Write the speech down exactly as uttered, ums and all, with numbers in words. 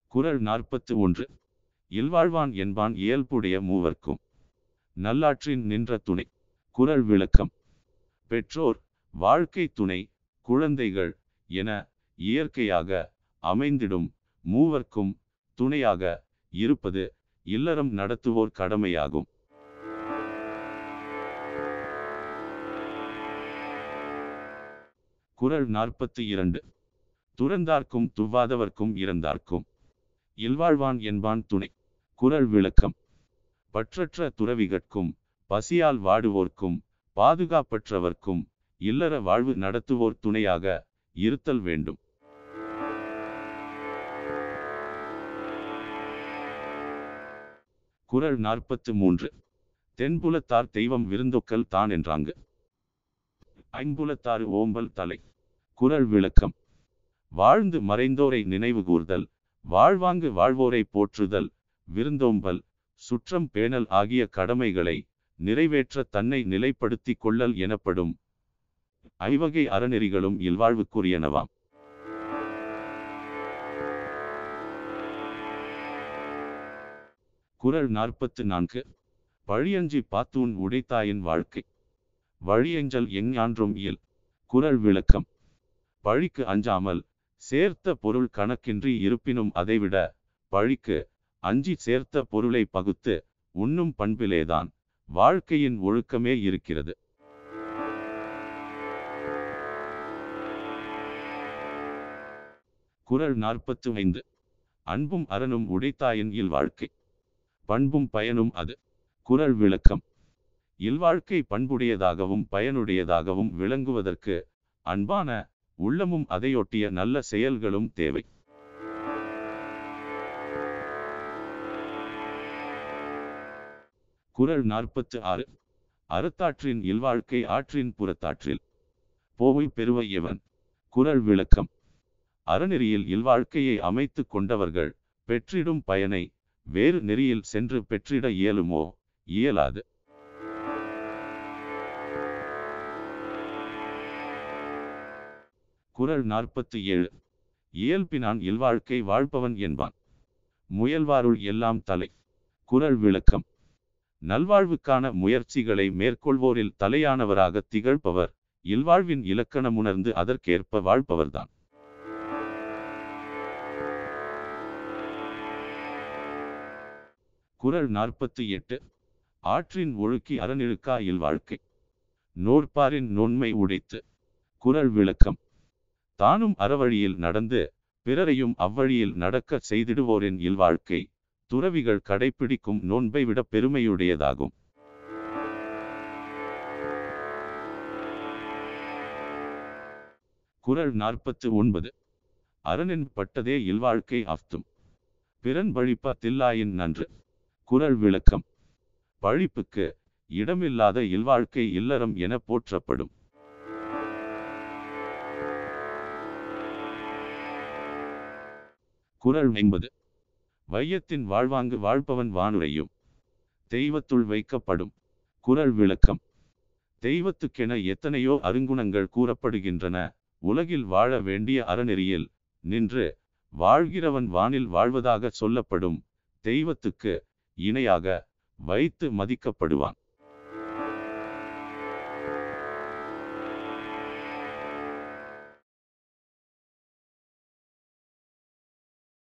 குறள் நாற்பத்து ஒன்று. இல்வாழ்வான் என்பான் இயல்புடைய மூவர்க்கும் நல்லாற்றின் நின்ற துணை. குறள் விளக்கம். பெற்றோர், வாழ்க்கை துணை, குழந்தைகள் என இயற்கையாக அமைந்திடும் மூவர்க்கும் துணையாக இருப்பது இல்லறம் நடத்துவோர் கடமையாகும். குறள் நாற்பத்தி இரண்டு. துறந்தார்க்கும் துவாதவர்க்கும் இறந்தார்க்கும் இல்வாழ்வான் என்பான் துணை. குறள் விளக்கம். பற்றற்ற துறவிகட்கும் பசியால் வாடுவோர்க்கும் பாதுகாப்பற்றவர்க்கும் இல்லற வாழ்வு நடத்துவோர் துணையாக இருத்தல் வேண்டும். குறள் நாற்பத்து மூன்று. தென்புலத்தார் தெய்வம் விருந்தொக்கல் தான் என்றாங்க. ஐம்புலத்தாறு ஓம்பல் தலை. குறள் விளக்கம். வாழ்ந்து மறைந்தோரை நினைவு கூர்தல், வாழ்வாங்கு வாழ்வோரை போற்றுதல், விருந்தோம்பல், சுற்றம் பேணல் ஆகிய கடமைகளை நிறைவேற்ற தன்னை நிலைப்படுத்தி கொள்ளல் எனப்படும். ஐவகை அறநெறிகளும் இல்வாழ்வுக்குரியனவாம். குறள் நாற்பத்து நான்கு. பழியஞ்சி பாத்தூன் உடைத்தாயின் வாழ்க்கை வழியஞ்சல் எஞ்ஞான்றும் இயல். குறள் விளக்கம். பழிக்கு அஞ்சாமல் சேர்த்த பொருள் கணக்கின்றி இருப்பினும் அதைவிட பழிக்கு அஞ்சி சேர்த்த பொருளை பகுத்து உண்ணும் பண்பிலேதான் வாழ்க்கையின் ஒழுக்கமே இருக்கிறது. குறள் நாற்பத்து ஐந்து. அன்பும் அறனும் உடைத்தாயின் இல்வாழ்க்கை பண்பும் பயனும் அது. குறள் விளக்கம். இல்வாழ்க்கை பண்புடையதாகவும் பயனுடையதாகவும் விளங்குவதற்கு அன்பான உள்ளமும் அதையொட்டிய நல்ல செயல்களும் தேவை. குறள் நாற்பத்து ஆறு. அறத்தாற்றின் இல்வாழ்க்கை ஆற்றின் புறத்தாற்றில் போவை பெறுவ எவன். குறள் விளக்கம். அறநெறியில் இல்வாழ்க்கையை அமைத்து கொண்டவர்கள் பெற்றிடும் பயனை வேறு நெறியில் சென்று பெற்றிட இயலுமோ இயலாது. குறள் நாற்பத்தி ஏழு. இயல்பினான் இல்வாழ்க்கை வாழ்பவன் என்பான் முயல்வாருள் எல்லாம் தலை. குறள் விளக்கம். நல்வாழ்வுக்கான முயற்சிகளை மேற்கொள்வோரில் தலையானவராக திகழ்பவர் இல்வாழ்வின் இலக்கணமுணர்ந்து அதற்கேற்ப வாழ்பவர்தான். குறள் நாற்பத்தி எட்டு. ஆற்றின் ஒழுக்கி அறநிழுக்கா இல்வாழ்க்கை நோற்பாரின் நோன்மை உடைத்து. குறள் விளக்கம். தானும் அறவழியில் நடந்து பிறரையும் அவ்வழியில் நடக்க செய்திடுவோரின் இல்வாழ்க்கை துறவிகள் கடைப்பிடிக்கும் நோன்பை விட பெருமையுடையதாகும். குறள் நாற்பத்து ஒன்பது. அறனின் பட்டதே இல்வாழ்க்கை ஆஃப்தும் பிறன் பழிப்ப தில்லாயின் நன்று. குறள் விளக்கம். பழிப்புக்கு இடமில்லாத இல்வாழ்க்கை இல்லறம் என போற்றப்படும். குறள் ஐம்பது. வையத்தின் வாழ்வாங்கு வாழ்பவன் வானுரையும் தெய்வத்துள் வைக்கப்படும். குறள் விளக்கம். தெய்வத்துக்கென எத்தனையோ அருங்குணங்கள் கூறப்படுகின்றன. உலகில் வாழ வேண்டிய அறநெறியில் நின்று வாழ்கிறவன் வானில் வாழ்வதாக சொல்லப்படும் தெய்வத்துக்கு இணையாக வைத்து மதிக்கப்படுவான்.